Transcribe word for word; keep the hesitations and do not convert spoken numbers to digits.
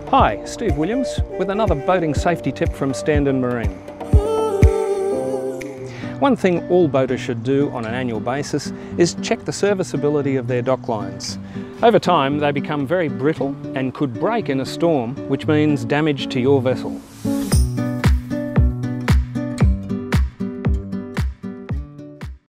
Hi, Steve Williams with another boating safety tip from Standen Marine. One thing all boaters should do on an annual basis is check the serviceability of their docklines. Over time they become very brittle and could break in a storm, which means damage to your vessel.